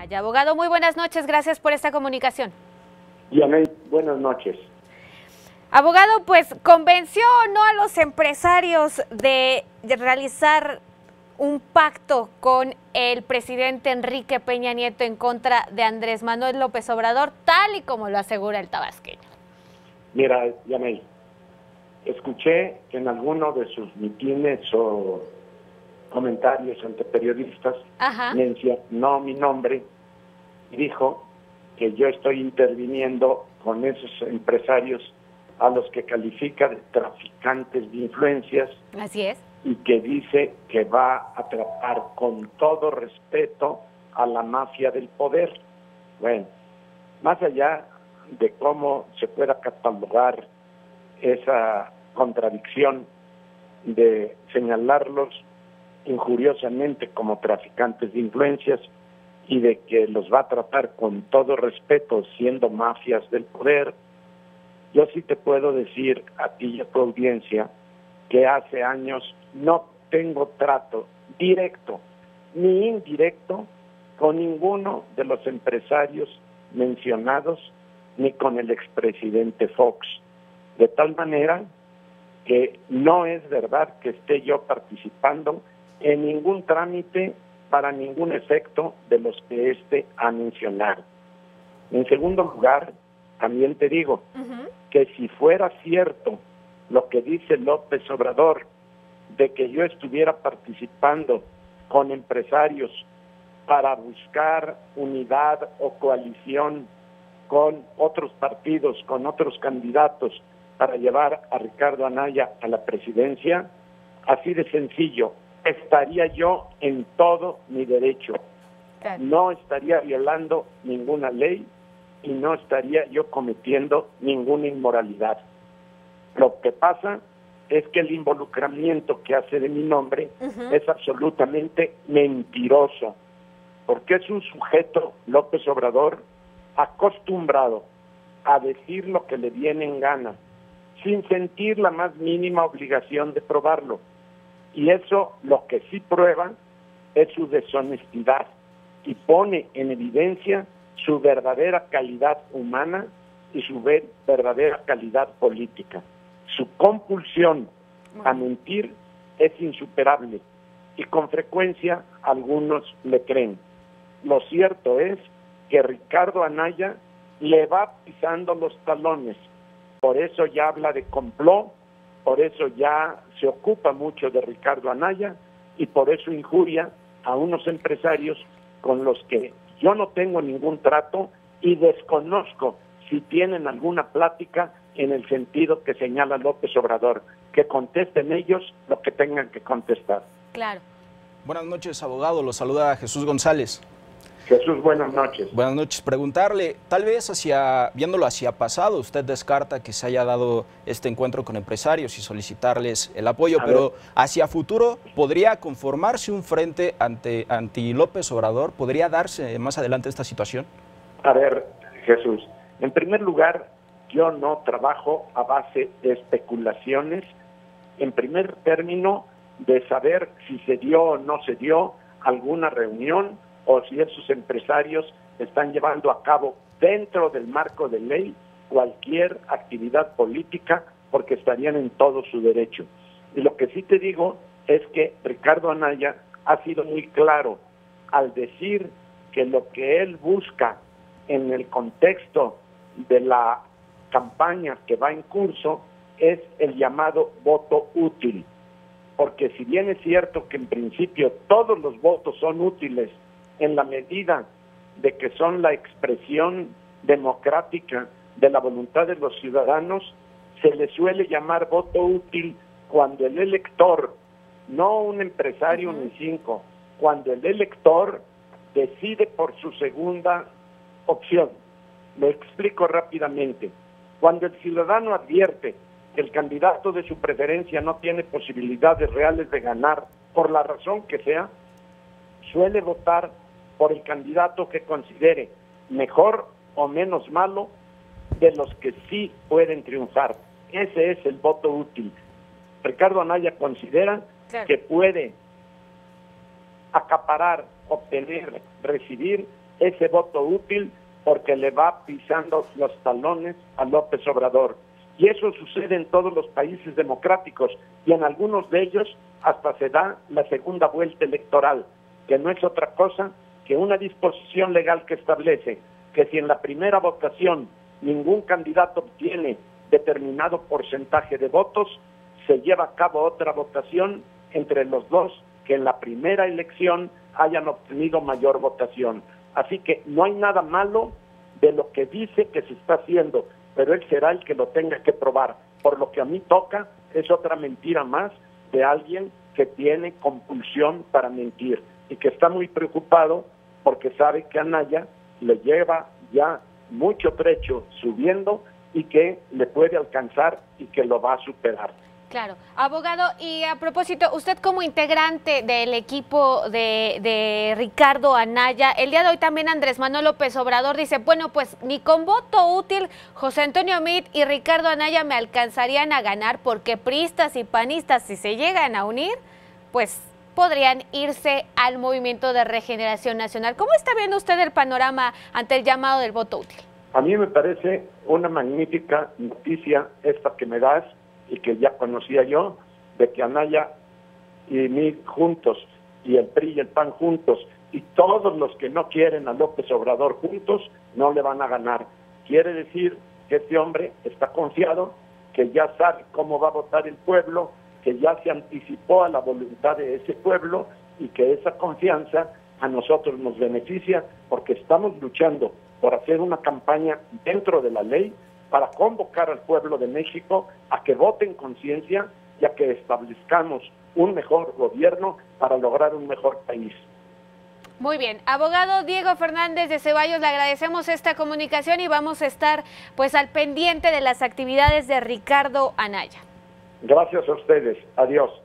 Anaya. Abogado, muy buenas noches, gracias por esta comunicación. Yaney, buenas noches. Abogado, pues, ¿convenció o no a los empresarios de realizar un pacto con el presidente Enrique Peña Nieto en contra de Andrés Manuel López Obrador, tal y como lo asegura el tabasqueño? Mira, Yaney, escuché que en alguno de sus mitines o comentarios ante periodistas mencionó mi nombre y dijo que yo estoy interviniendo con esos empresarios a los que califica de traficantes de influencias. Así es. Y que dice que va a tratar con todo respeto a la mafia del poder. Bueno, más allá de cómo se pueda catalogar esa contradicción de señalarlos injuriosamente como traficantes de influencias y de que los va a tratar con todo respeto siendo mafias del poder, yo sí te puedo decir a ti y a tu audiencia que hace años no tengo trato directo ni indirecto con ninguno de los empresarios mencionados ni con el expresidente Fox. De tal manera que no es verdad que esté yo participando en ningún trámite para ningún efecto de los que éste ha mencionado. En segundo lugar, también te digo que si fuera cierto lo que dice López Obrador, de que yo estuviera participando con empresarios para buscar unidad o coalición con otros partidos, con otros candidatos, para llevar a Ricardo Anaya a la presidencia, así de sencillo, estaría yo en todo mi derecho. No estaría violando ninguna ley y no estaría yo cometiendo ninguna inmoralidad. Lo que pasa es que el involucramiento que hace de mi nombre es absolutamente mentiroso, porque es un sujeto, López Obrador, acostumbrado a decir lo que le viene en gana, sin sentir la más mínima obligación de probarlo. Y eso lo que sí prueba es su deshonestidad y pone en evidencia su verdadera calidad humana y su verdadera calidad política. Su compulsión a mentir es insuperable y con frecuencia algunos le creen. Lo cierto es que Ricardo Anaya le va pisando los talones, por eso ya habla de complot, por eso ya se ocupa mucho de Ricardo Anaya y por eso injuria a unos empresarios con los que yo no tengo ningún trato y desconozco si tienen alguna plática en el sentido que señala López Obrador, que contesten ellos lo que tengan que contestar. Claro. Buenas noches, abogado. Lo saluda Jesús González. Jesús, buenas noches. Buenas noches. Preguntarle, tal vez viéndolo hacia pasado, usted descarta que se haya dado este encuentro con empresarios y solicitarles el apoyo, pero hacia futuro, ¿podría conformarse un frente anti López Obrador? ¿Podría darse más adelante esta situación? A ver, Jesús, en primer lugar, yo no trabajo a base de especulaciones, en primer término, de saber si se dio o no se dio alguna reunión o si esos empresarios están llevando a cabo dentro del marco de ley cualquier actividad política, porque estarían en todo su derecho. Y lo que sí te digo es que Ricardo Anaya ha sido muy claro al decir que lo que él busca en el contexto de la campaña que va en curso es el llamado voto útil, porque si bien es cierto que en principio todos los votos son útiles en la medida de que son la expresión democrática de la voluntad de los ciudadanos, se le suele llamar voto útil cuando el elector, no un empresario ni cinco, cuando el elector decide por su segunda opción. Lo explico rápidamente. Cuando el ciudadano advierte que el candidato de su preferencia no tiene posibilidades reales de ganar, por la razón que sea, suele votar por el candidato que considere mejor o menos malo de los que sí pueden triunfar. Ese es el voto útil. Ricardo Anaya considera que puede acaparar, obtener, recibir ese voto útil porque le va pisando los talones a López Obrador. Y eso sucede en todos los países democráticos y en algunos de ellos hasta se da la segunda vuelta electoral, que no es otra cosa que una disposición legal que establece que si en la primera votación ningún candidato obtiene determinado porcentaje de votos, se lleva a cabo otra votación entre los dos que en la primera elección hayan obtenido mayor votación. Así que no hay nada malo de lo que dice que se está haciendo, pero él será el que lo tenga que probar. Por lo que a mí toca, es otra mentira más de alguien que tiene compulsión para mentir y que está muy preocupado porque sabe que Anaya le lleva ya mucho trecho subiendo y que le puede alcanzar y que lo va a superar. Claro. Abogado, y a propósito, usted como integrante del equipo de Ricardo Anaya, el día de hoy también Andrés Manuel López Obrador dice, bueno, pues ni con voto útil José Antonio Meade y Ricardo Anaya me alcanzarían a ganar porque priistas y panistas, si se llegan a unir, pues podrían irse al Movimiento de Regeneración Nacional. ¿Cómo está viendo usted el panorama ante el llamado del voto útil? A mí me parece una magnífica noticia esta que me das y que ya conocía yo, de que Anaya y Meade juntos, y el PRI y el PAN juntos, y todos los que no quieren a López Obrador juntos, no le van a ganar. Quiere decir que este hombre está confiado, que ya sabe cómo va a votar el pueblo, que ya se anticipó a la voluntad de ese pueblo y que esa confianza a nosotros nos beneficia porque estamos luchando por hacer una campaña dentro de la ley para convocar al pueblo de México a que vote en conciencia y a que establezcamos un mejor gobierno para lograr un mejor país. Muy bien. Abogado Diego Fernández de Ceballos, le agradecemos esta comunicación y vamos a estar pues al pendiente de las actividades de Ricardo Anaya. Gracias a ustedes. Adiós.